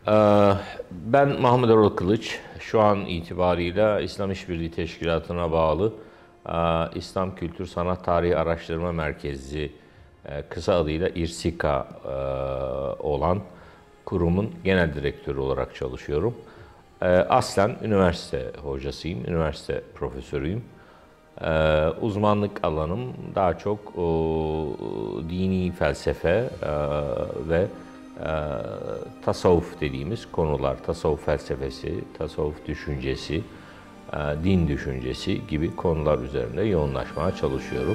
Ee, Ben Mahmut Erol Kılıç. Şu an itibarıyla İslam İşbirliği Teşkilatı'na bağlı İslam Kültür Sanat Tarihi Araştırma Merkezi, kısa adıyla İRSİKA olan kurumun genel direktörü olarak çalışıyorum. Aslen üniversite hocasıyım, üniversite profesörüyüm. Uzmanlık alanım daha çok dini felsefe ve e, tasavvuf dediğimiz konular, tasavvuf felsefesi, tasavvuf düşüncesi, din düşüncesi gibi konular üzerinde yoğunlaşmaya çalışıyorum.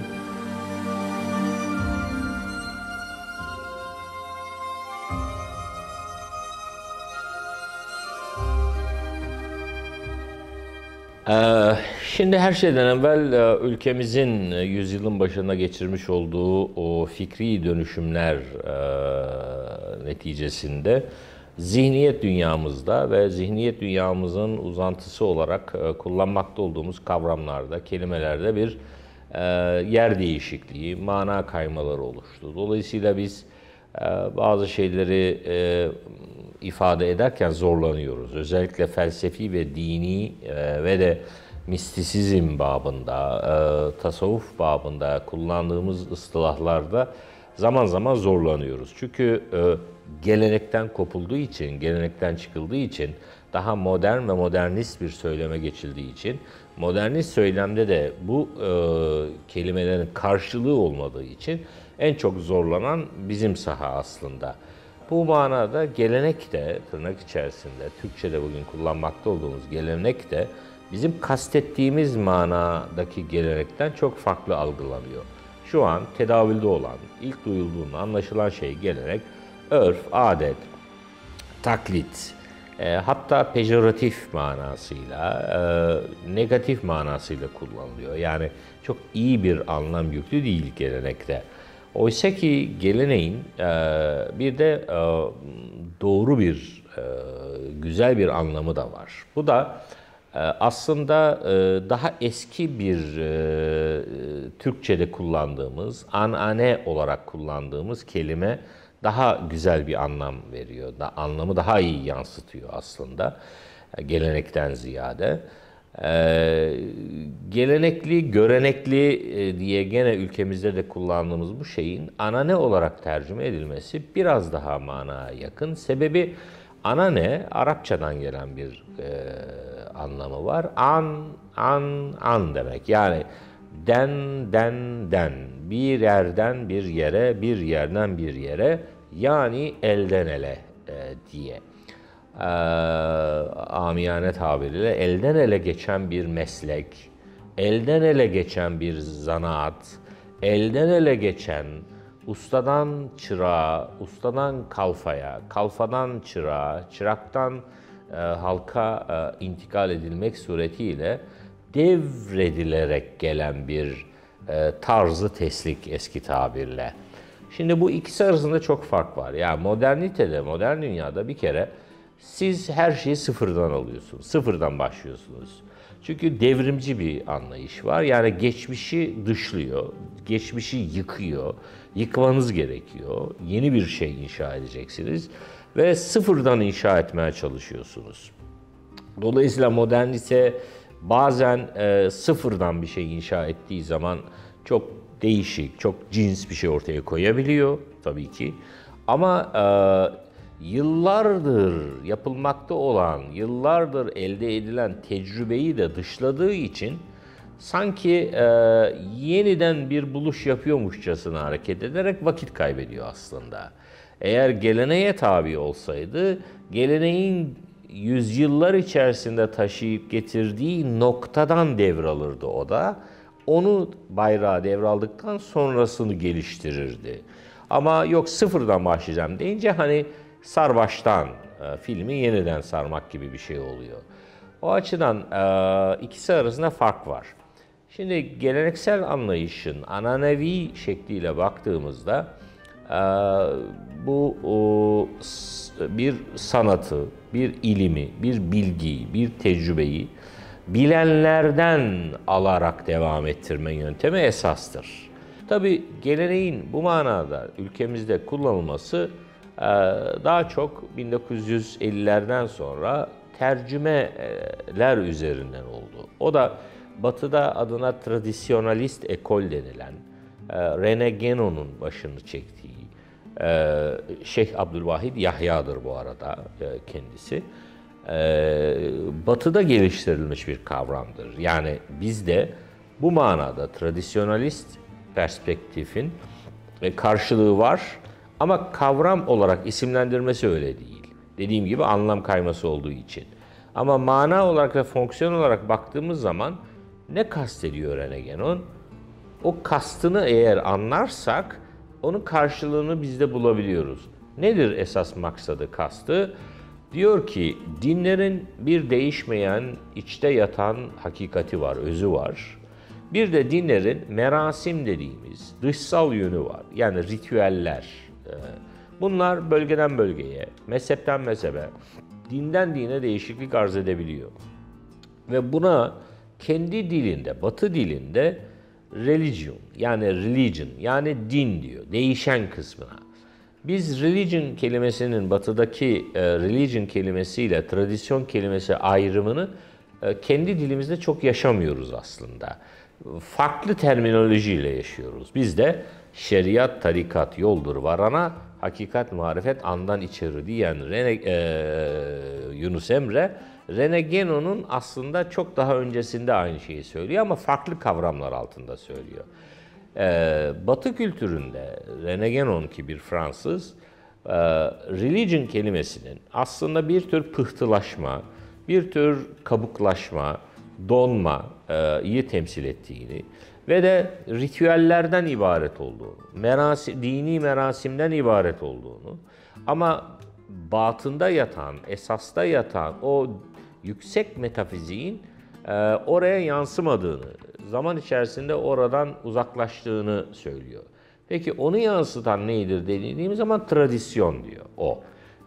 Şimdi her şeyden evvel ülkemizin yüzyılın başına geçirmiş olduğu o fikri dönüşümler neticesinde zihniyet dünyamızda ve zihniyet dünyamızın uzantısı olarak kullanmakta olduğumuz kavramlarda, kelimelerde bir yer değişikliği, mana kaymaları oluştu. Dolayısıyla biz bazı şeyleri ifade ederken zorlanıyoruz. Özellikle felsefi ve dini ve de mistisizm babında, tasavvuf babında kullandığımız ıstılahlarda zaman zaman zorlanıyoruz. Çünkü gelenekten kopulduğu için, gelenekten çıkıldığı için, daha modern ve modernist bir söyleme geçildiği için, modernist söylemde de bu kelimelerin karşılığı olmadığı için en çok zorlanan bizim saha aslında. Bu manada gelenek de, tırnak içerisinde, Türkçe'de bugün kullanmakta olduğumuz gelenek de bizim kastettiğimiz manadaki gelenekten çok farklı algılanıyor. Şu an tedavülde olan, ilk duyulduğunda anlaşılan şey gelenek, örf, adet, taklit, hatta pejoratif manasıyla, negatif manasıyla kullanılıyor. Yani çok iyi bir anlam yüklü değil gelenekte. Oysa ki geleneğin bir de doğru bir, güzel bir anlamı da var. Bu da aslında daha eski bir Türkçe'de kullandığımız, anane olarak kullandığımız kelime daha güzel bir anlam veriyor. Anlamı daha iyi yansıtıyor aslında gelenekten ziyade. Gelenekli, görenekli diye gene ülkemizde de kullandığımız bu şeyin anane olarak tercüme edilmesi biraz daha manaya yakın. Sebebi anane Arapçadan gelen bir anlamı var. An demek. Yani den, bir yerden bir yere, bir yerden bir yere, yani elden ele diye. Amiyane tabiriyle elden ele geçen bir meslek, elden ele geçen bir zanaat, elden ele geçen ustadan çırağa, ustadan kalfaya, kalfadan çırağa, çıraktan halka intikal edilmek suretiyle devredilerek gelen bir tarzı teslik eski tabirle. Şimdi bu ikisi arasında çok fark var. Yani modernitede, modern dünyada bir kere siz her şeyi sıfırdan alıyorsunuz, sıfırdan başlıyorsunuz. Çünkü devrimci bir anlayış var. Yani geçmişi dışlıyor, geçmişi yıkıyor, yıkmanız gerekiyor. Yeni bir şey inşa edeceksiniz ve sıfırdan inşa etmeye çalışıyorsunuz. Dolayısıyla modernite bazen sıfırdan bir şey inşa ettiği zaman çok değişik, çok cins bir şey ortaya koyabiliyor tabii ki. Ama yıllardır yapılmakta olan, yıllardır elde edilen tecrübeyi de dışladığı için sanki yeniden bir buluş yapıyormuşçasına hareket ederek vakit kaybediyor aslında. Eğer geleneğe tabi olsaydı, geleneğin yüzyıllar içerisinde taşıyıp getirdiği noktadan devralırdı o da. Onu bayrağı devraldıktan sonrasını geliştirirdi. Ama yok sıfırdan başlayacağım deyince hani sarbaştan filmi yeniden sarmak gibi bir şey oluyor. O açıdan ikisi arasında fark var. Şimdi geleneksel anlayışın ananevi şekliyle baktığımızda bu bir sanatı, bir ilimi, bir bilgiyi, bir tecrübeyi bilenlerden alarak devam ettirme yöntemi esastır. Tabii geleneğin bu manada ülkemizde kullanılması Daha çok 1950'lerden sonra tercümeler üzerinden oldu. O da Batı'da adına tradisyonalist ekol denilen, René Guénon'un başını çektiği, Şeyh Abdülvahid Yahya'dır bu arada kendisi. Batı'da geliştirilmiş bir kavramdır. Yani bizde bu manada tradisyonalist perspektifin karşılığı var ama kavram olarak isimlendirmesi öyle değil. Dediğim gibi anlam kayması olduğu için. Ama mana olarak ve fonksiyon olarak baktığımız zaman ne kastediyor René Guénon? O kastını eğer anlarsak onun karşılığını bizde bulabiliyoruz. Nedir esas maksadı, kastı? Diyor ki dinlerin bir değişmeyen, içte yatan hakikati var, özü var. Bir de dinlerin merasim dediğimiz dışsal yönü var. Yani ritüeller. Bunlar bölgeden bölgeye, mezhepten mezhebe, dinden dine değişiklik arz edebiliyor. Ve buna kendi dilinde, Batı dilinde religion yani din diyor, değişen kısmına. Biz religion kelimesinin Batı'daki religion kelimesiyle tradisyon kelimesi ayrımını kendi dilimizde çok yaşamıyoruz aslında. Farklı terminolojiyle yaşıyoruz. Bizde şeriat, tarikat yoldur varana, hakikat, marifet andan içeri diyen Yunus Emre, René Guénon'un aslında çok daha öncesinde aynı şeyi söylüyor ama farklı kavramlar altında söylüyor. Batı kültüründe René Guénon ki bir Fransız, religion kelimesinin aslında bir tür pıhtılaşma, bir tür kabuklaşma, donma iyi temsil ettiğini ve de ritüellerden ibaret olduğunu, dini merasimden ibaret olduğunu ama batında yatan, esasta yatan o yüksek metafiziğin oraya yansımadığını, zaman içerisinde oradan uzaklaştığını söylüyor. Peki onu yansıtan nedir dediğimiz zaman tradisyon diyor o.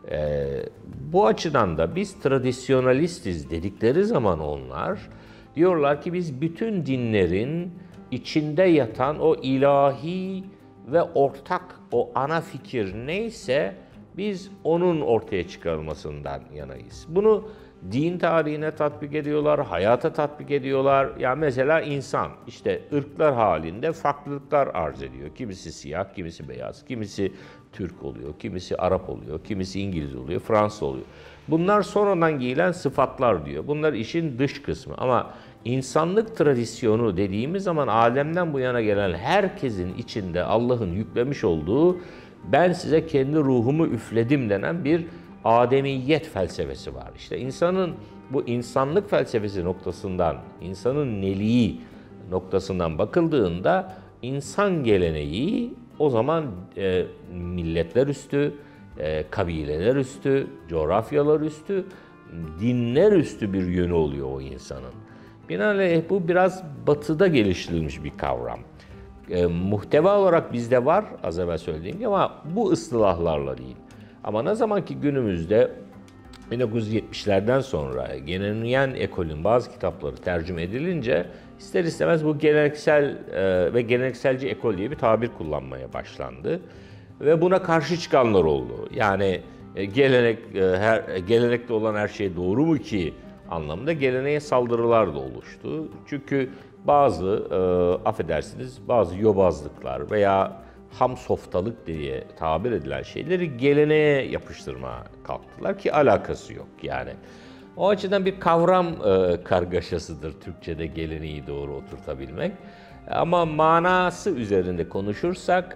Bu açıdan da biz tradisyonalistiz dedikleri zaman onlar diyorlar ki biz bütün dinlerin içinde yatan o ilahi ve ortak o ana fikir neyse biz onun ortaya çıkarılmasından yanayız. Bunu din tarihine tatbik ediyorlar, hayata tatbik ediyorlar. Ya mesela insan işte ırklar halinde farklılıklar arz ediyor. Kimisi siyah, kimisi beyaz, kimisi Türk oluyor, kimisi Arap oluyor, kimisi İngiliz oluyor, Fransız oluyor. Bunlar sonradan giyilen sıfatlar diyor. Bunlar işin dış kısmı ama insanlık tradisyonu dediğimiz zaman Adem'den bu yana gelen herkesin içinde Allah'ın yüklemiş olduğu ben size kendi ruhumu üfledim denen bir ademiyet felsefesi var. İşte insanın bu insanlık felsefesi noktasından, insanın neliği noktasından bakıldığında insan geleneği o zaman milletler üstü, kabileler üstü, coğrafyalar üstü, dinler üstü bir yönü oluyor o insanın. Binaenaleyh bu biraz batıda geliştirilmiş bir kavram. Muhteva olarak bizde var az evvel söylediğim gibi ama bu ıstılahlarla değil. Ama ne zaman ki günümüzde 1970'lerden sonra Guénonien ekolün bazı kitapları tercüme edilince ister istemez bu geleneksel ve gelenekselci ekol diye bir tabir kullanmaya başlandı. Ve buna karşı çıkanlar oldu. Yani gelenekte olan her şey doğru mu ki anlamında geleneğe saldırılar da oluştu. Çünkü bazı affedersiniz bazı yobazlıklar veya ham softalık diye tabir edilen şeyleri geleneğe yapıştırma kalktılar ki alakası yok yani. O açıdan bir kavram kargaşasıdır Türkçe'de geleneği doğru oturtabilmek. Ama manası üzerinde konuşursak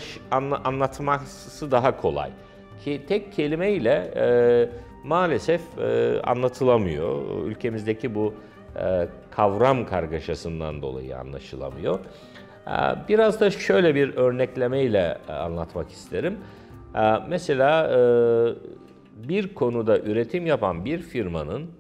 anlatması daha kolay. Ki tek kelimeyle maalesef anlatılamıyor. Ülkemizdeki bu kavram kargaşasından dolayı anlaşılamıyor. Biraz da şöyle bir örneklemeyle anlatmak isterim. Mesela bir konuda üretim yapan bir firmanın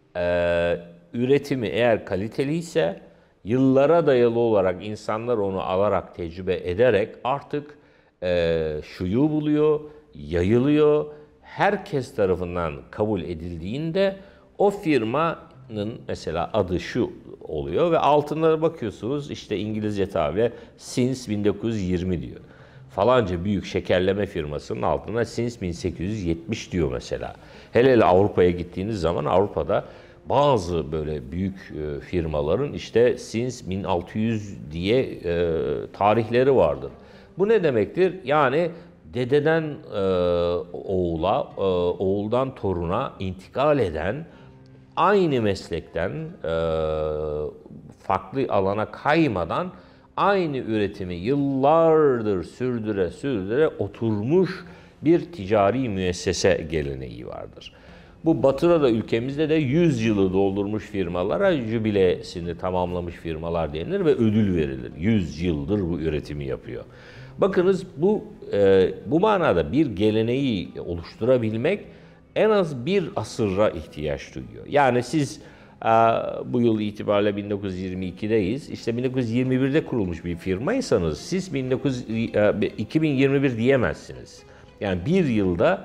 üretimi eğer kaliteliyse yıllara dayalı olarak insanlar onu alarak, tecrübe ederek artık şuyu buluyor, yayılıyor. Herkes tarafından kabul edildiğinde o firmanın mesela adı şu oluyor ve altına bakıyorsunuz işte İngilizce tabirle since 1920 diyor. falanca büyük şekerleme firmasının altına since 1870 diyor mesela. Hele Avrupa'ya gittiğiniz zaman Avrupa'da bazı böyle büyük firmaların işte since 1600 diye tarihleri vardır. Bu ne demektir? Yani dededen oğula, oğuldan toruna intikal eden, aynı meslekten farklı alana kaymadan aynı üretimi yıllardır sürdüre oturmuş bir ticari müessese geleneği vardır. Bu Batı'da da ülkemizde de 100 yılı doldurmuş firmalara jübilesini tamamlamış firmalar denilir ve ödül verilir. 100 yıldır bu üretimi yapıyor. Bakınız bu manada bir geleneği oluşturabilmek en az bir asıra ihtiyaç duyuyor. Yani siz bu yıl itibariyle 1922'deyiz. İşte 1921'de kurulmuş bir firmaysanız siz 2021 diyemezsiniz. Yani bir yılda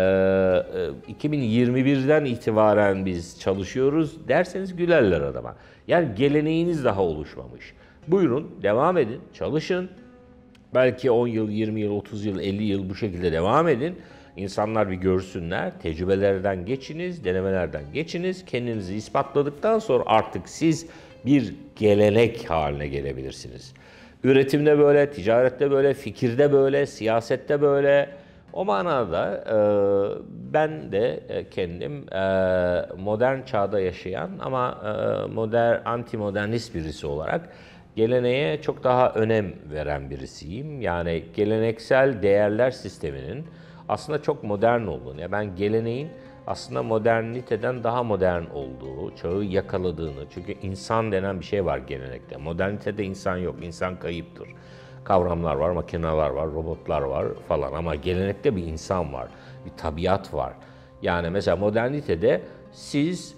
2021'den itibaren biz çalışıyoruz derseniz gülerler adama. Yani geleneğiniz daha oluşmamış. Buyurun devam edin, çalışın. Belki 10 yıl, 20 yıl, 30 yıl, 50 yıl bu şekilde devam edin. İnsanlar bir görsünler, tecrübelerden geçiniz, denemelerden geçiniz. Kendinizi ispatladıktan sonra artık siz bir gelenek haline gelebilirsiniz. Üretimde böyle, ticarette böyle, fikirde böyle, siyasette böyle. O manada ben de kendim modern çağda yaşayan ama anti-modernist birisi olarak geleneğe çok daha önem veren birisiyim. Yani geleneksel değerler sisteminin aslında çok modern olduğunu, yani ben geleneğin aslında moderniteden daha modern olduğu, çağı yakaladığını, çünkü insan denen bir şey var gelenekte. Modernitede insan yok, insan kayıptır. Kavramlar var, makineler var, robotlar var falan ama gelenekte bir insan var, bir tabiat var. Yani mesela modernitede siz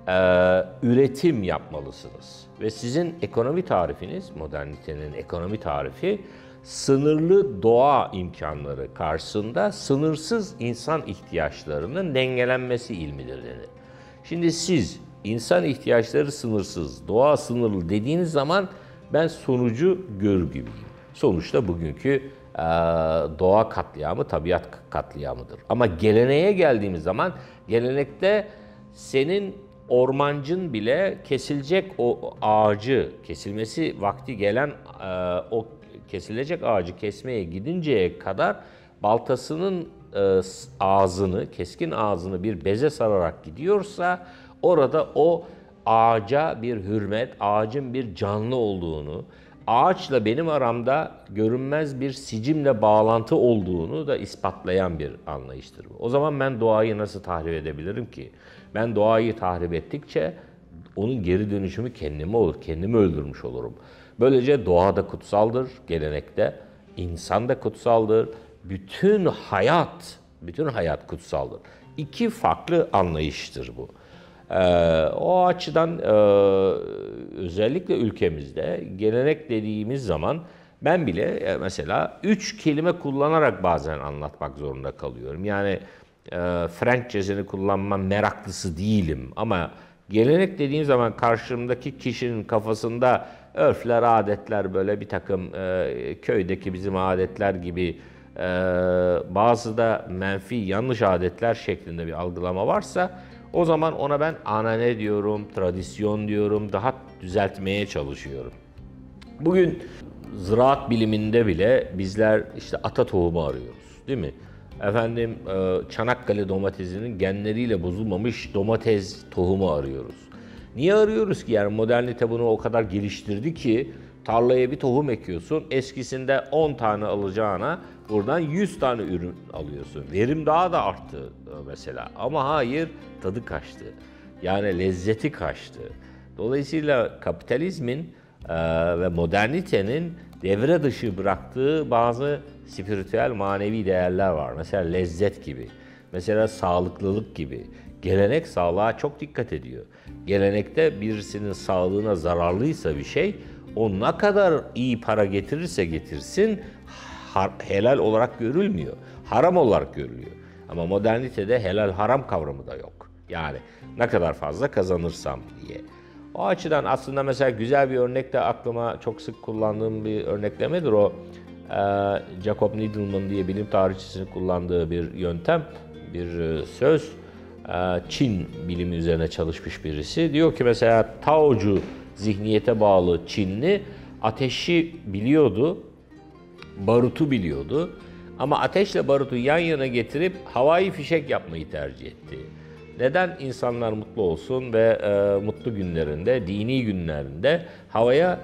üretim yapmalısınız ve sizin ekonomi tarifiniz, modernitenin ekonomi tarifi, sınırlı doğa imkanları karşısında sınırsız insan ihtiyaçlarının dengelenmesi ilmidir denir. Şimdi siz insan ihtiyaçları sınırsız, doğa sınırlı dediğiniz zaman ben sonucu görür gibiyim. Sonuçta bugünkü doğa katliamı tabiat katliamıdır. Ama geleneğe geldiğimiz zaman gelenekte senin ormancın bile kesilecek o ağacı, kesilmesi vakti gelen o kesilecek ağacı kesmeye gidinceye kadar baltasının ağzını, keskin ağzını bir beze sararak gidiyorsa orada o ağaca bir hürmet, ağacın bir canlı olduğunu, ağaçla benim aramda görünmez bir sicimle bağlantı olduğunu da ispatlayan bir anlayıştır bu. O zaman ben doğayı nasıl tahrip edebilirim ki? Ben doğayı tahrip ettikçe onun geri dönüşümü kendime olur, kendimi öldürmüş olurum. Böylece doğa da kutsaldır gelenekte, insan da kutsaldır, bütün hayat kutsaldır. İki farklı anlayıştır bu. O açıdan özellikle ülkemizde gelenek dediğimiz zaman ben bile mesela 3 kelime kullanarak bazen anlatmak zorunda kalıyorum. Yani Frenkçesini kullanma meraklısı değilim ama gelenek dediğim zaman karşımdaki kişinin kafasında örfler, adetler böyle bir takım köydeki bizim adetler gibi bazı da menfi, yanlış adetler şeklinde bir algılama varsa o zaman ona ben anane diyorum, tradisyon diyorum, daha düzeltmeye çalışıyorum. Bugün ziraat biliminde bile bizler işte ata tohumu arıyoruz, değil mi? Efendim Çanakkale domatesinin genleriyle bozulmamış domates tohumu arıyoruz. Niye arıyoruz ki? Yani modernite bunu o kadar geliştirdi ki tarlaya bir tohum ekiyorsun, eskisinde 10 tane alacağına buradan 100 tane ürün alıyorsun. Verim daha da arttı mesela ama hayır, tadı kaçtı. Yani lezzeti kaçtı. Dolayısıyla kapitalizmin ve modernitenin devre dışı bıraktığı bazı spiritüel, manevi değerler var. Mesela lezzet gibi, mesela sağlıklılık gibi. Gelenek sağlığa çok dikkat ediyor. Gelenekte birisinin sağlığına zararlıysa bir şey, o ne kadar iyi para getirirse getirsin, helal olarak görülmüyor. Haram olarak görülüyor. Ama modernitede helal haram kavramı da yok. Yani ne kadar fazla kazanırsam diye. O açıdan aslında mesela güzel bir örnek de aklıma çok sık kullandığım bir örneklemedir o. Jacob Needleman diye bilim tarihçisinin kullandığı bir yöntem, bir söz. Çin bilimi üzerine çalışmış birisi. Diyor ki mesela Taocu zihniyete bağlı Çinli ateşi biliyordu, barutu biliyordu. Ama ateşle barutu yan yana getirip havai fişek yapmayı tercih etti. Neden insanlar mutlu olsun ve mutlu günlerinde, dini günlerinde havaya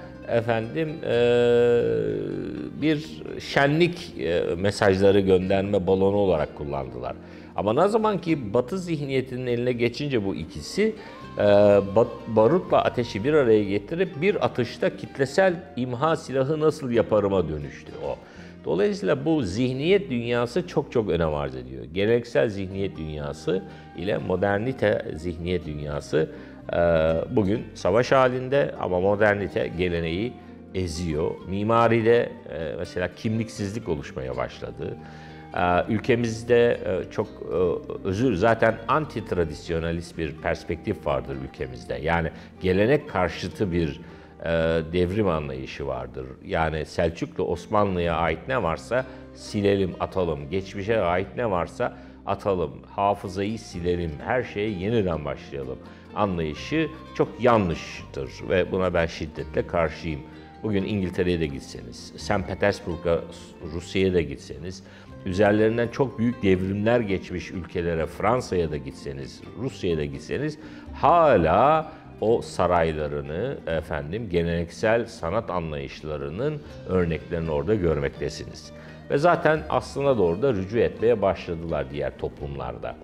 bir şenlik mesajları gönderme balonu olarak kullandılar. Ama ne zaman ki Batı zihniyetinin eline geçince bu ikisi barutla ateşi bir araya getirip bir atışta kitlesel imha silahı nasıl yaparıma dönüştü o. Dolayısıyla bu zihniyet dünyası çok çok önem arz ediyor. Geleneksel zihniyet dünyası ile modernite zihniyet dünyası bugün savaş halinde ama modernite geleneği eziyor. Mimaride mesela kimliksizlik oluşmaya başladı. Ülkemizde çok zaten anti-tradisyonalist bir perspektif vardır ülkemizde. Yani gelenek karşıtı bir devrim anlayışı vardır. Yani Selçuklu Osmanlı'ya ait ne varsa silelim, atalım. Geçmişe ait ne varsa atalım. Hafızayı silelim. Her şeye yeniden başlayalım anlayışı çok yanlıştır ve buna ben şiddetle karşıyım. Bugün İngiltere'ye de gitseniz, St. Petersburg'a, Rusya'ya da gitseniz, üzerlerinden çok büyük devrimler geçmiş ülkelere, Fransa'ya da gitseniz, Rusya'ya da gitseniz hala o saraylarını, geleneksel sanat anlayışlarının örneklerini orada görmektesiniz. Ve zaten aslına doğru da rücu etmeye başladılar diğer toplumlarda.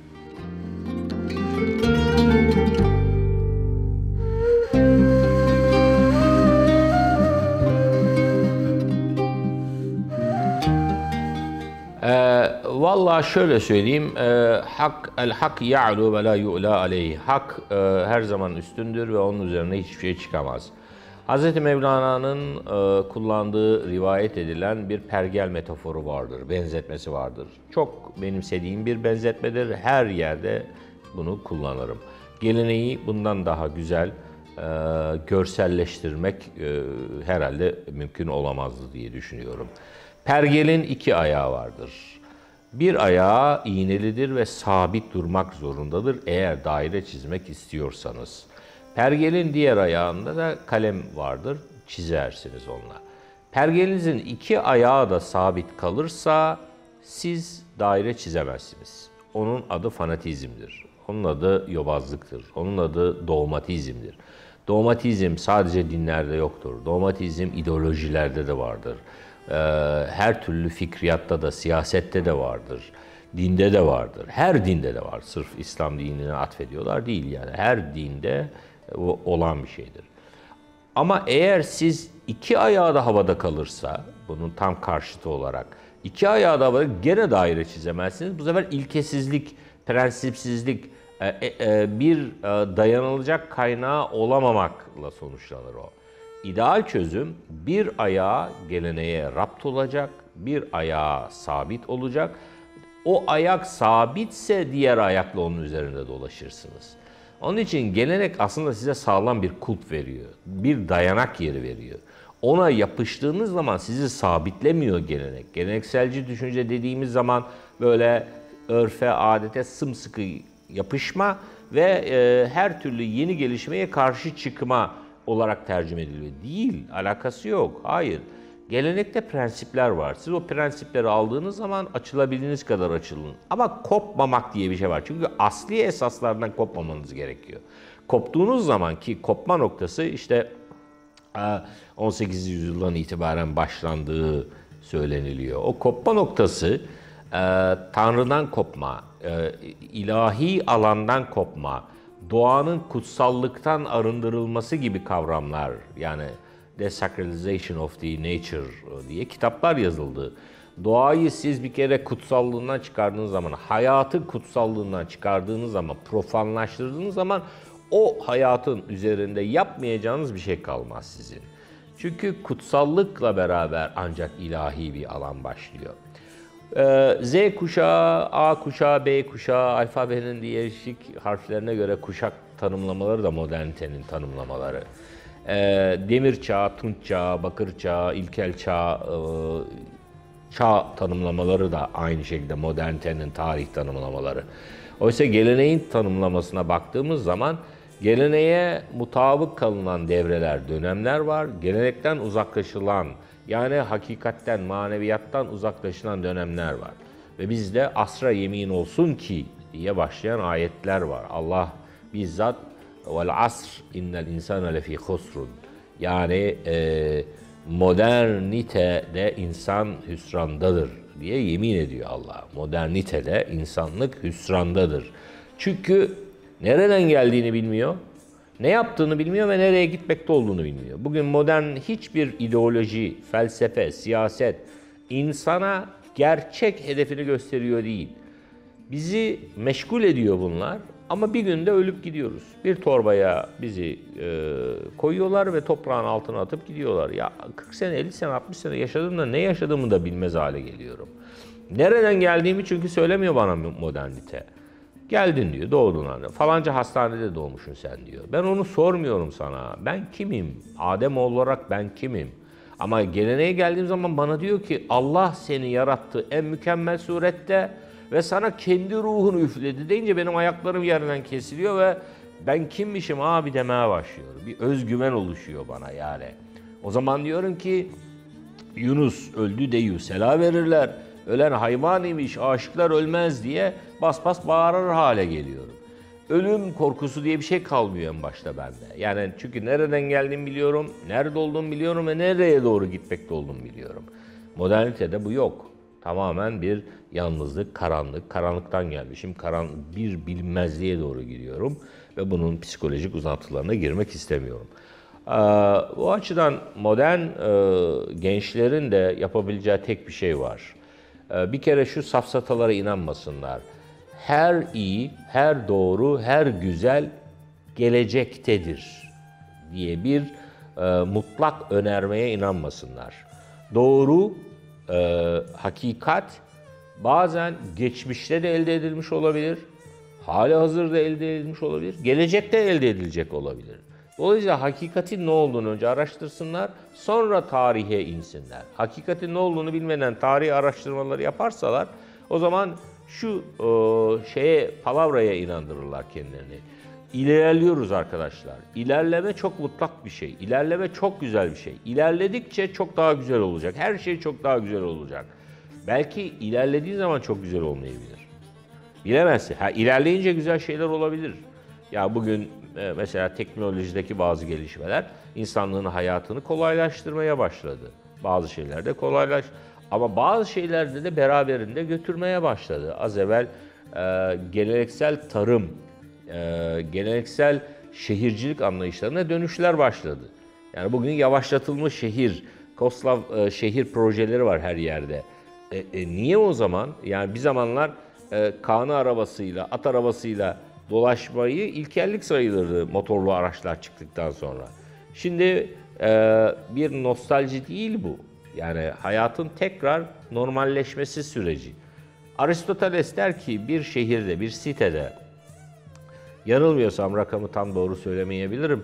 Vallahi şöyle söyleyeyim, hak ya'lu ve la yu'la aleyh. Hak her zaman üstündür ve onun üzerine hiçbir şey çıkamaz. Hz. Mevlana'nın kullandığı rivayet edilen bir pergel metaforu vardır, benzetmesi vardır. Çok benimsediğim bir benzetmedir, her yerde bunu kullanırım. Geleneği bundan daha güzel görselleştirmek herhalde mümkün olamazdı diye düşünüyorum. Pergelin iki ayağı vardır. Bir ayağı iğnelidir ve sabit durmak zorundadır eğer daire çizmek istiyorsanız. Pergelin diğer ayağında da kalem vardır, çizersiniz onunla. Pergelinizin iki ayağı da sabit kalırsa siz daire çizemezsiniz. Onun adı fanatizmdir, onun adı yobazlıktır, onun adı dogmatizmdir. Dogmatizm sadece dinlerde yoktur, dogmatizm ideolojilerde de vardır. Her türlü fikriyatta da, siyasette de vardır, dinde de vardır. Her dinde de var. Sırf İslam dinine atfediyorlar değil yani. Her dinde olan bir şeydir. Ama eğer siz iki ayağı da havada kalırsa, bunun tam karşıtı olarak, iki ayağı da havada gene daire çizemezsiniz. Bu sefer ilkesizlik, prensipsizlik, bir dayanılacak kaynağı olamamakla sonuçlanır o. İdeal çözüm bir ayağı geleneğe rapt olacak, bir ayağı sabit olacak. O ayak sabitse diğer ayakla onun üzerinde dolaşırsınız. Onun için gelenek aslında size sağlam bir kulp veriyor, bir dayanak yeri veriyor. Ona yapıştığınız zaman sizi sabitlemiyor gelenek. Gelenekselci düşünce dediğimiz zaman böyle örfe, adete sımsıkı yapışma ve her türlü yeni gelişmeye karşı çıkma olarak tercüme ediliyor. Değil, alakası yok. Hayır. Gelenekte prensipler var. Siz o prensipleri aldığınız zaman açılabildiğiniz kadar açılın. Ama kopmamak diye bir şey var. Çünkü asli esaslardan kopmamanız gerekiyor. Koptuğunuz zaman ki kopma noktası işte 18. yüzyıldan itibaren başlandığı söyleniliyor. O kopma noktası Tanrı'dan kopma, ilahi alandan kopma, doğanın kutsallıktan arındırılması gibi kavramlar, yani Desacralization of the Nature diye kitaplar yazıldı. Doğayı siz bir kere kutsallığından çıkardığınız zaman, hayatın kutsallığından çıkardığınız zaman, profanlaştırdığınız zaman o hayatın üzerinde yapmayacağınız bir şey kalmaz sizin. Çünkü kutsallıkla beraber ancak ilahi bir alan başlıyor. Z kuşağı, A kuşağı, B kuşağı, alfabenin değişik harflerine göre kuşak tanımlamaları da modernitenin tanımlamaları. Demir çağı, tunç çağı, bakır çağı, ilkel çağ, çağ tanımlamaları da aynı şekilde modernitenin tarih tanımlamaları. Oysa geleneğin tanımlamasına baktığımız zaman geleneğe mutabık kalınan devreler, dönemler var. Gelenekten uzaklaşılan, yani hakikatten, maneviyattan uzaklaşılan dönemler var. Ve bizde asra yemin olsun ki diye başlayan ayetler var. Allah bizzat vel asr innel insane lefî husrun. Yani modernitede insan hüsrandadır diye yemin ediyor Allah. Modernitede insanlık hüsrandadır. Çünkü nereden geldiğini bilmiyor, ne yaptığını bilmiyor ve nereye gitmekte olduğunu bilmiyor. Bugün modern hiçbir ideoloji, felsefe, siyaset insana gerçek hedefini gösteriyor değil. Bizi meşgul ediyor bunlar ama bir günde ölüp gidiyoruz. Bir torbaya bizi koyuyorlar ve toprağın altına atıp gidiyorlar. Ya 40 sene, 50 sene, 60 sene yaşadım da ne yaşadığımı da bilmez hale geliyorum. Nereden geldiğimi çünkü söylemiyor bana modernite. Geldin diyor, doğdun anne. Falanca hastanede doğmuşsun sen diyor. Ben onu sormuyorum sana. Ben kimim? Adem olarak ben kimim? Ama geleneğe geldiğim zaman bana diyor ki Allah seni yarattı en mükemmel surette ve sana kendi ruhunu üfledi deyince benim ayaklarım yerinden kesiliyor ve ben kimmişim abi demeye başlıyorum. Bir özgüven oluşuyor bana yani. O zaman diyorum ki Yunus öldü deyu sela verirler. Ölen hayvan imiş, aşıklar ölmez diye bas bas bağırır hale geliyorum. Ölüm korkusu diye bir şey kalmıyor en başta bende. Yani çünkü nereden geldiğimi biliyorum, nerede olduğumu biliyorum ve nereye doğru gitmekte olduğumu biliyorum. Modernitede bu yok. Tamamen bir yalnızlık, karanlık, karanlıktan gelmişim. Bir bilinmezliğe doğru gidiyorum ve bunun psikolojik uzantılarına girmek istemiyorum. Bu açıdan modern gençlerin de yapabileceği tek bir şey var. Bir kere şu safsatalara inanmasınlar. Her iyi, her doğru, her güzel gelecektedir diye bir mutlak önermeye inanmasınlar. Doğru, hakikat bazen geçmişte de elde edilmiş olabilir, hali hazırda elde edilmiş olabilir, gelecekte elde edilecek olabilir. Dolayısıyla hakikatin ne olduğunu önce araştırsınlar, sonra tarihe insinler. Hakikatin ne olduğunu bilmeden tarih araştırmaları yaparsalar, o zaman şu palavraya inandırırlar kendilerini. İlerliyoruz arkadaşlar. İlerleme çok mutlak bir şey. İlerleme çok güzel bir şey. İlerledikçe çok daha güzel olacak. Her şey çok daha güzel olacak. Belki ilerlediği zaman çok güzel olmayabilir. Bilemezsin. İlerleyince güzel şeyler olabilir. Ya bugün mesela teknolojideki bazı gelişmeler insanlığın hayatını kolaylaştırmaya başladı. Bazı şeylerde ama bazı şeylerde de beraberinde götürmeye başladı. Az evvel geleneksel tarım, geleneksel şehircilik anlayışlarına dönüşler başladı. Yani bugün yavaşlatılmış şehir, Koslav şehir projeleri var her yerde. Niye o zaman? Yani bir zamanlar kağnı arabasıyla, at arabasıyla dolaşmayı ilkellik sayılırdı motorlu araçlar çıktıktan sonra. Şimdi bir nostalji değil bu. Yani hayatın tekrar normalleşmesi süreci. Aristoteles der ki bir şehirde, bir sitede, yanılmıyorsam rakamı tam doğru söylemeyebilirim,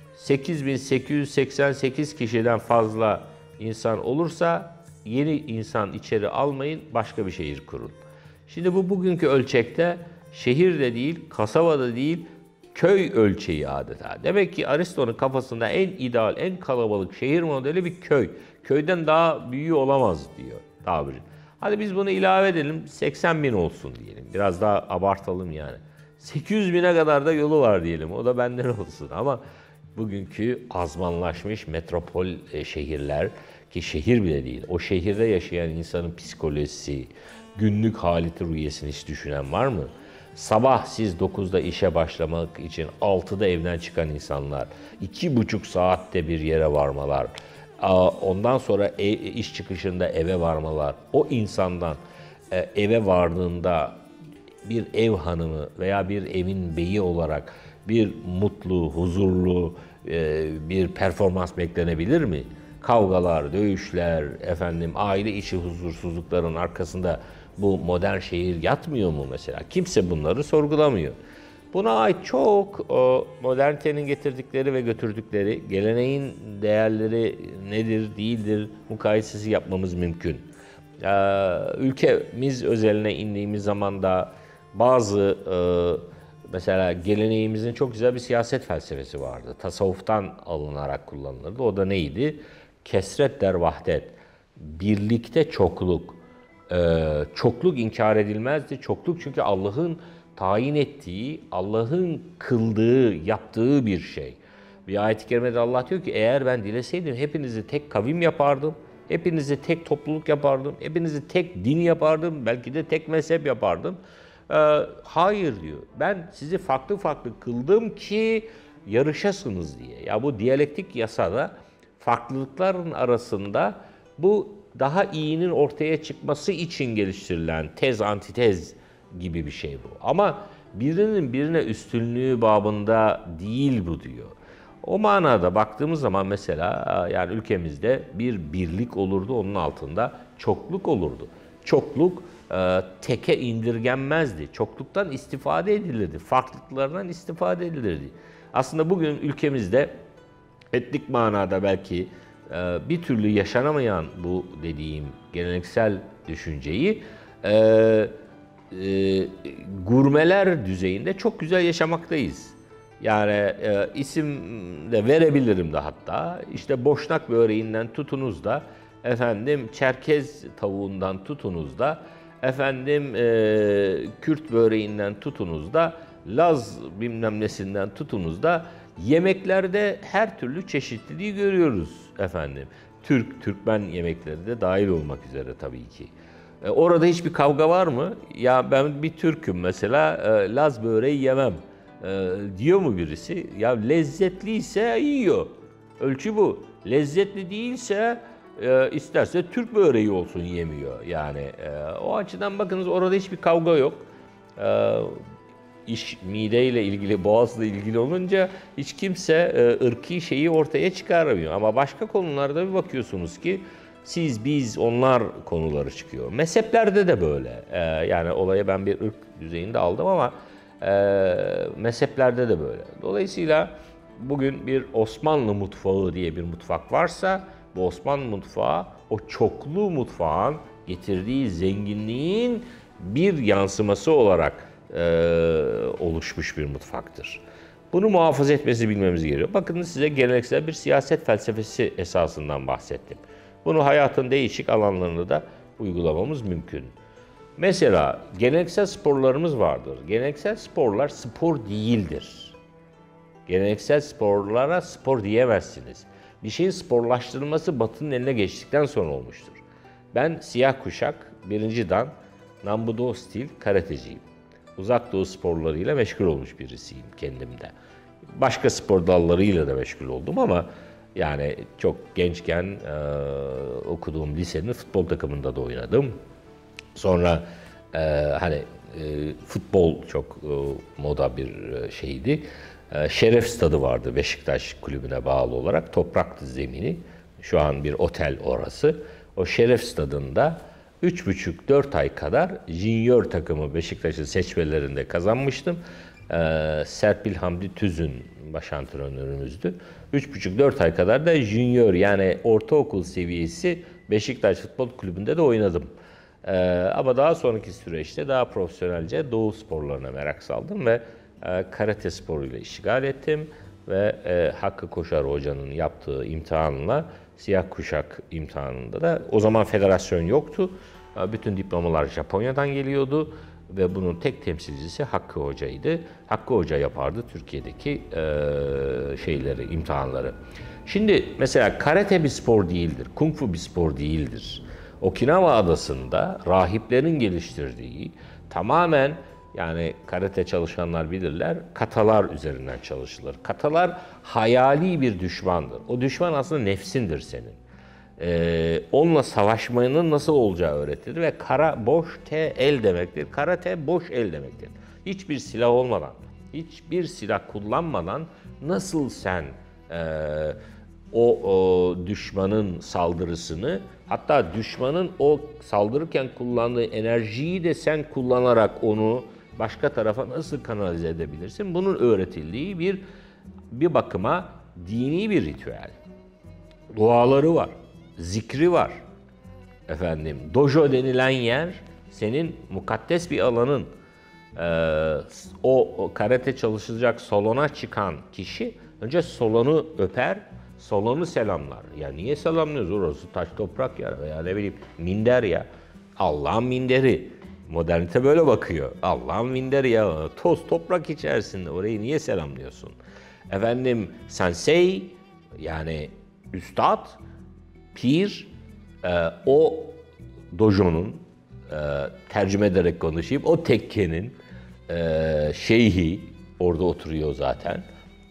8888 kişiden fazla insan olursa yeni insan içeri almayın, başka bir şehir kurun. Şimdi bu bugünkü ölçekte şehirde değil, kasabada değil, köy ölçeği adeta. Demek ki Aristo'nun kafasında en ideal, en kalabalık şehir modeli bir köy. Köyden daha büyüğü olamaz diyor tabiri. Hadi biz bunu ilave edelim, 80 bin olsun diyelim. Biraz daha abartalım yani. 800 bine kadar da yolu var diyelim. O da benden olsun. Ama bugünkü azmanlaşmış metropol şehirler, ki şehir bile değil, o şehirde yaşayan insanın psikolojisi, günlük haleti rüyesini hiç düşünen var mı? Sabah siz 9'da işe başlamak için 6'da evden çıkan insanlar, 2,5 saatte bir yere varmalar, ondan sonra iş çıkışında eve varmalar, o insandan eve vardığında bir ev hanımı veya bir evin beyi olarak bir mutlu, huzurlu bir performans beklenebilir mi? Kavgalar, dövüşler, aile içi huzursuzlukların arkasında bu modern şehir yatmıyor mu mesela? Kimse bunları sorgulamıyor. Buna ait çok modernitenin getirdikleri ve götürdükleri, geleneğin değerleri nedir, değildir mukayesesi yapmamız mümkün. Ülkemiz özeline indiğimiz zaman da bazı mesela geleneğimizin çok güzel bir siyaset felsefesi vardı. Tasavvuftan alınarak kullanılırdı. O da neydi? Kesret der vahdet. Birlikte çokluk. Çokluk inkar edilmezdi. Çokluk çünkü Allah'ın tayin ettiği, Allah'ın kıldığı, yaptığı bir şey. Bir ayet-i kerimede Allah diyor ki eğer ben dileseydim hepinizi tek kavim yapardım, hepinizi tek topluluk yapardım, hepinizi tek din yapardım, belki de tek mezhep yapardım. Hayır diyor. Ben sizi farklı farklı kıldım ki yarışasınız diye. Ya bu diyalektik yasada farklılıkların arasında bu daha iyinin ortaya çıkması için geliştirilen tez antitez gibi bir şey bu. Ama birinin birine üstünlüğü babında değil bu diyor. O manada baktığımız zaman mesela yani ülkemizde bir birlik olurdu, onun altında çokluk olurdu. Çokluk teke indirgenmezdi. Çokluktan istifade edilirdi. Farklılıklardan istifade edilirdi. Aslında bugün ülkemizde etnik manada belki bir türlü yaşanamayan bu dediğim geleneksel düşünceyi gurmeler düzeyinde çok güzel yaşamaktayız. Yani isim de verebilirim de hatta. İşte Boşnak böreğinden tutunuz da efendim Çerkez tavuğundan tutunuz da efendim Kürt böreğinden tutunuz da Laz bilmem nesinden tutunuz da yemeklerde her türlü çeşitliliği görüyoruz efendim. Türkmen yemekleri de dahil olmak üzere tabii ki. Orada hiçbir kavga var mı? Ya ben bir Türk'üm mesela, Laz böreği yemem diyor mu birisi? Ya lezzetliyse yiyor. Ölçü bu. Lezzetli değilse isterse Türk böreği olsun yemiyor. Yani o açıdan bakınız orada hiçbir kavga yok. İş mideyle ilgili, boğazla ilgili olunca hiç kimse ırki şeyi ortaya çıkaramıyor. Ama başka konularda bir bakıyorsunuz ki siz, biz, onlar konuları çıkıyor. Mezheplerde de böyle. Yani olayı ben bir ırk düzeyinde aldım ama mezheplerde de böyle. Dolayısıyla bugün bir Osmanlı mutfağı diye bir mutfak varsa bu Osmanlı mutfağı o çoklu mutfağın getirdiği zenginliğin bir yansıması olarak oluşmuş bir mutfaktır. Bunu muhafaza etmesi bilmemiz gerekiyor. Bakın size geleneksel bir siyaset felsefesi esasından bahsettim. Bunu hayatın değişik alanlarında da uygulamamız mümkün. Mesela geleneksel sporlarımız vardır. Geleneksel sporlar spor değildir. Geleneksel sporlara spor diyemezsiniz. Bir şeyin sporlaştırılması Batı'nın eline geçtikten sonra olmuştur. Ben siyah kuşak, birinci dan, Nambudo stil karateciyim. Uzak doğu sporlarıyla meşgul olmuş birisiyim kendimde. Başka spor dallarıyla da meşgul oldum ama yani çok gençken okuduğum lisenin futbol takımında da oynadım. Sonra futbol çok moda bir şeydi. Şeref Stadı vardı Beşiktaş kulübüne bağlı olarak. Topraktı zemini. Şu an bir otel orası. O Şeref Stadı'nda 3,5-4 ay kadar junior takımı Beşiktaş'ın seçmelerinde kazanmıştım. Serpil Hamdi Tüzün baş antrenörümüzdü. 3,5-4 ay kadar da junior yani ortaokul seviyesi Beşiktaş Futbol Kulübü'nde de oynadım. Ama daha sonraki süreçte daha profesyonelce doğu sporlarına merak saldım ve karate sporuyla iştigal ettim. Ve Hakkı Koşar Hoca'nın yaptığı imtihanla siyah kuşak imtihanında da o zaman federasyon yoktu. Bütün diplomalar Japonya'dan geliyordu ve bunun tek temsilcisi Hakkı Hoca'ydı. Hakkı Hoca yapardı Türkiye'deki imtihanları. Şimdi mesela karate bir spor değildir, kung fu bir spor değildir. Okinawa adasında rahiplerin geliştirdiği tamamen yani karate çalışanlar bilirler, katalar üzerinden çalışılır. Katalar hayali bir düşmandır. O düşman aslında nefsindir senin. Onunla savaşmanın nasıl olacağı öğretilir ve kara boş te el demektir. Karate boş el demektir. Hiçbir silah olmadan, hiçbir silah kullanmadan nasıl sen o düşmanın saldırısını, hatta düşmanın o saldırırken kullandığı enerjiyi de sen kullanarak onu başka tarafa nasıl kanalize edebilirsin? Bunun öğretildiği bir bakıma dini bir ritüel. Duaları var, zikri var. Efendim, dojo denilen yer senin mukaddes bir alanın. O karate çalışacak salona çıkan kişi önce salonu öper, salonu selamlar. Ya niye selamlıyoruz? Orası taş toprak ya veya ne bileyim minder ya. Allah'ın minderi. Modernite böyle bakıyor. Allah'ın minderi ya. Toz toprak içerisinde. Orayı niye selamlıyorsun? Efendim sensei yani üstad, pir, o dojonun tercüme ederek konuşayım. O tekkenin şeyhi orada oturuyor zaten.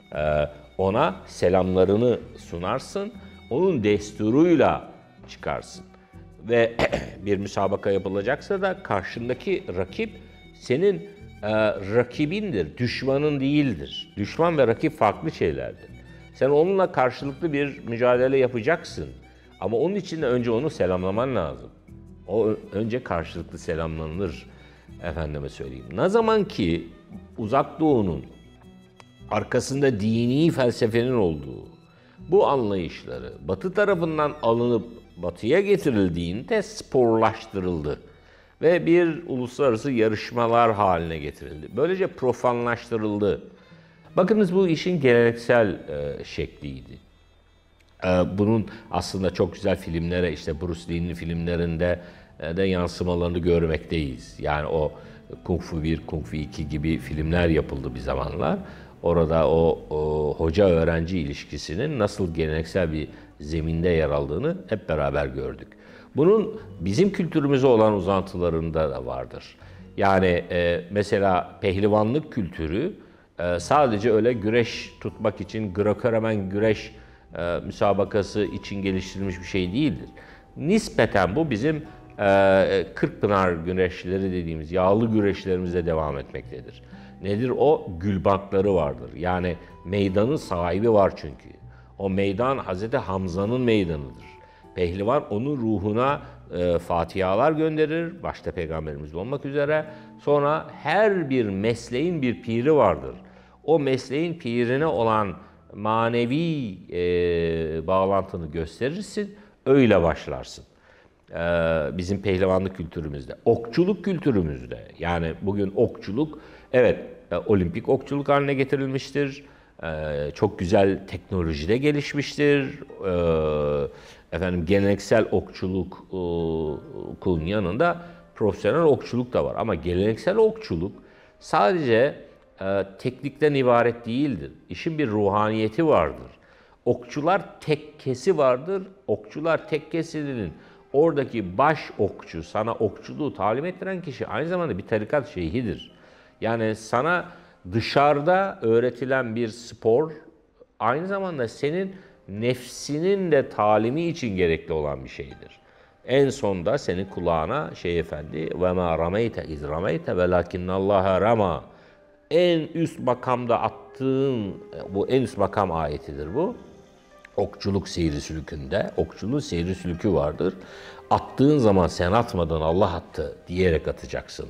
Ona selamlarını sunarsın. Onun desturuyla çıkarsın. Ve bir müsabaka yapılacaksa da karşındaki rakip senin rakibindir, düşmanın değildir. Düşman ve rakip farklı şeylerdir. Sen onunla karşılıklı bir mücadele yapacaksın. Ama onun için de önce onu selamlaman lazım. O önce karşılıklı selamlanır, efendime söyleyeyim. Ne zaman ki Uzak Doğu'nun arkasında dini felsefenin olduğu bu anlayışları Batı tarafından alınıp Batı'ya getirildiğinde sporlaştırıldı ve bir uluslararası yarışmalar haline getirildi. Böylece profanlaştırıldı. Bakınız bu işin geleneksel şekliydi. Bunun aslında çok güzel filmlere, işte Bruce Lee'nin filmlerinde de yansımalarını görmekteyiz. Yani o Kung Fu 1, Kung Fu 2 gibi filmler yapıldı bir zamanlar. Orada o hoca-öğrenci ilişkisinin nasıl geleneksel bir zeminde yer aldığını hep beraber gördük. Bunun bizim kültürümüze olan uzantılarında da vardır. Yani mesela pehlivanlık kültürü sadece öyle güreş tutmak için Grekor-Romen güreş müsabakası için geliştirilmiş bir şey değildir. Nispeten bu bizim Kırkpınar güreşleri dediğimiz yağlı güreşlerimizde devam etmektedir. Nedir o? Gülbankları vardır. Yani meydanın sahibi var çünkü. O meydan Hazreti Hamza'nın meydanıdır. Pehlivan onun ruhuna fatihalar gönderir, başta Peygamberimiz olmak üzere. Sonra her bir mesleğin bir piri vardır. O mesleğin pirine olan manevi bağlantını gösterirsin, öyle başlarsın. Bizim pehlivanlık kültürümüzde, okçuluk kültürümüzde, yani bugün okçuluk, evet olimpik okçuluk haline getirilmiştir. Çok güzel teknolojide gelişmiştir. Efendim geleneksel okçulukun yanında profesyonel okçuluk da var. Ama geleneksel okçuluk sadece teknikten ibaret değildir. İşin bir ruhaniyeti vardır. Okçular tekkesi vardır. Okçular tekkesinin oradaki baş okçu, sana okçuluğu talim ettiren kişi aynı zamanda bir tarikat şeyhidir. Yani sana dışarıda öğretilen bir spor aynı zamanda senin nefsinin de talimi için gerekli olan bir şeydir. En sonda senin kulağına efendi ve ma rameyte iz rameyte velakinnallaha rama. En üst makamda attığın, bu en üst makam ayetidir bu. Okçuluk seyri sülükünde, okçuluğun seyri sülükü vardır. Attığın zaman sen atmadan Allah attı diyerek atacaksın.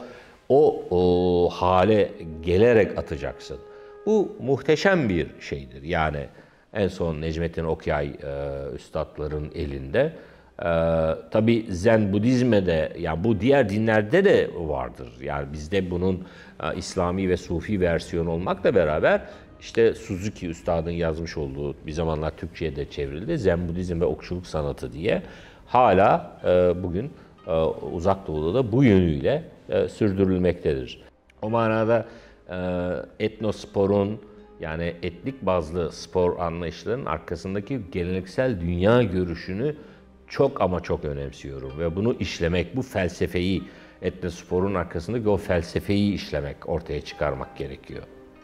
O hale gelerek atacaksın. Bu muhteşem bir şeydir. Yani en son Necmettin Okyay üstadların elinde. Tabii Zen Budizm'e de, yani bu diğer dinlerde de vardır. Yani bizde bunun İslami ve Sufi versiyonu olmakla beraber işte Suzuki Üstad'ın yazmış olduğu, bir zamanlar Türkçe'ye de çevrildi, Zen Budizm ve Okçuluk Sanatı diye hala bugün Uzak Doğu'da da bu yönüyle sürdürülmektedir. O manada etnosporun, yani etnik bazlı spor anlayışlarının arkasındaki geleneksel dünya görüşünü çok ama çok önemsiyorum ve bunu işlemek, bu felsefeyi, etnosporun arkasındaki o felsefeyi işlemek, ortaya çıkarmak gerekiyor.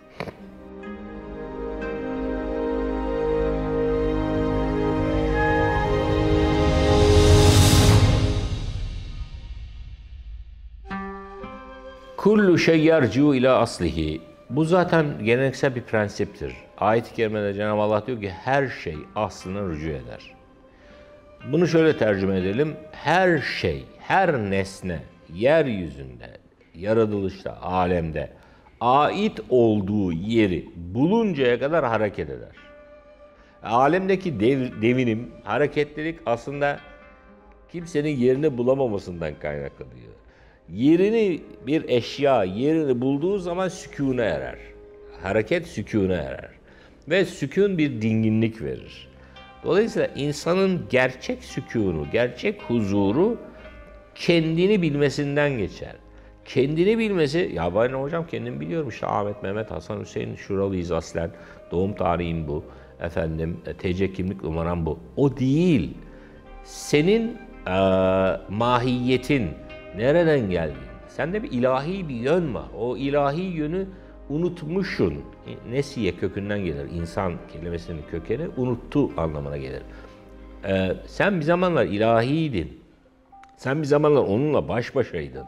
Kullu şey yerciu ila aslihi. Bu zaten geleneksel bir prensiptir. Ayet-i kerimede Cenab-ı Allah diyor ki her şey aslına rücu eder. Bunu şöyle tercüme edelim. Her şey, her nesne yeryüzünde yaratılışta, alemde ait olduğu yeri buluncaya kadar hareket eder. Alemdeki devinim, hareketlilik aslında kimsenin yerini bulamamasından kaynaklanıyor. Yerini bir eşya, yerini bulduğu zaman sükûne erer. Hareket sükûne erer. Ve sükûn bir dinginlik verir. Dolayısıyla insanın gerçek sükûnu, gerçek huzuru kendini bilmesinden geçer. Kendini bilmesi, ya ben hocam kendim biliyorum işte Ahmet, Mehmet, Hasan, Hüseyin şuralıyız aslen, doğum tarihim bu, efendim TC kimlik numaram bu. O değil. Senin mahiyetin, nereden geldiğin, sende bir ilahi bir yön var. O ilahi yönü unutmuşsun. Nesiye kökünden gelir. İnsan kelimesinin kökeni unuttu anlamına gelir. Sen bir zamanlar ilahiydin. Sen bir zamanlar onunla baş başaydın.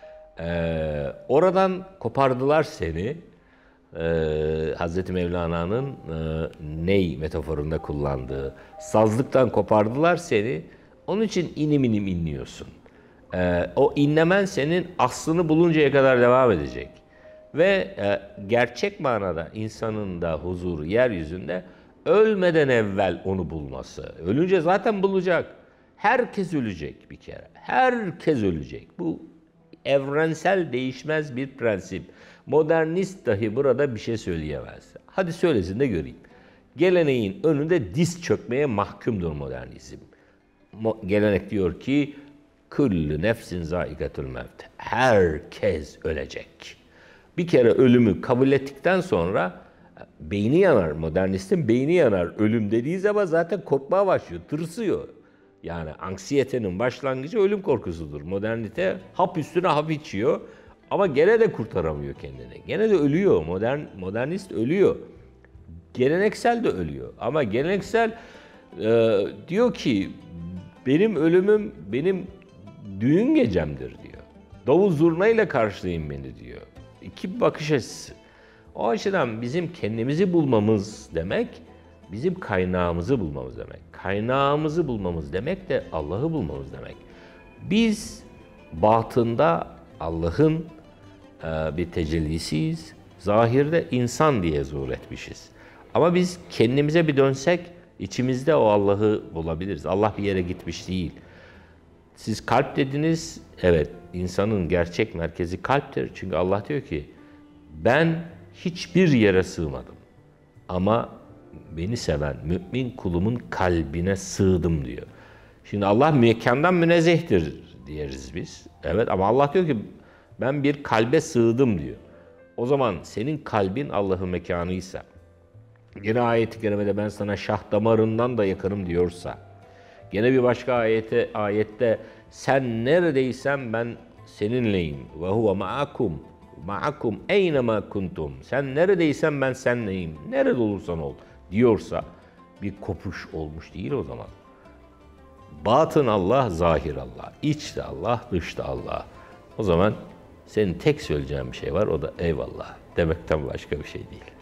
Oradan kopardılar seni. Hazreti Mevlana'nın ney metaforunda kullandığı sazlıktan kopardılar seni. Onun için inim inim inliyorsun. O inlemen senin aslını buluncaya kadar devam edecek. Ve gerçek manada insanın da huzuru yeryüzünde ölmeden evvel onu bulması. Ölünce zaten bulacak. Herkes ölecek bir kere. Herkes ölecek. Bu evrensel değişmez bir prensip. Modernist dahi burada bir şey söyleyemez. Hadi söylesin de göreyim. Geleneğin önünde diz çökmeye mahkumdur modernizm. Gelenek diyor ki, "Küllü nefsin zâikatül mevt." Herkes ölecek. Bir kere ölümü kabul ettikten sonra beyni yanar. Modernistin beyni yanar. Ölüm dediği zaman zaten korkmaya başlıyor, tırsıyor. Yani anksiyetenin başlangıcı ölüm korkusudur. Modernite hap üstüne hap içiyor ama gene de kurtaramıyor kendini. Gene de ölüyor. Modernist ölüyor. Geleneksel de ölüyor. Ama geleneksel diyor ki benim ölümüm benim düğün gecemdir diyor. Davul zurnayla karşılayın beni diyor. İki bakış açısı. O açıdan bizim kendimizi bulmamız demek, bizim kaynağımızı bulmamız demek. Kaynağımızı bulmamız demek de Allah'ı bulmamız demek. Biz batında Allah'ın bir tecellisiyiz. Zahirde insan diye zuhur etmişiz. Ama biz kendimize bir dönsek içimizde o Allah'ı bulabiliriz. Allah bir yere gitmiş değil. Siz kalp dediniz. Evet, insanın gerçek merkezi kalptir. Çünkü Allah diyor ki ben hiçbir yere sığmadım. Ama beni seven mümin kulumun kalbine sığdım diyor. Şimdi Allah mekandan münezzehtir diyeriz biz. Evet ama Allah diyor ki ben bir kalbe sığdım diyor. O zaman senin kalbin Allah'ın mekanıysa, gene ayet-i kerimede ben sana şah damarından da yakınım diyorsa, gene bir başka ayette sen neredeysen ben seninleyim. Ve huve ma'akum eynema kuntum. Sen neredeysen ben seninleyim. Nerede olursan ol diyorsa bir kopuş olmuş değil o zaman. Batın Allah, zahir Allah. İçte Allah, dışta Allah. O zaman senin tek söyleyeceğin bir şey var. O da eyvallah demekten başka bir şey değil.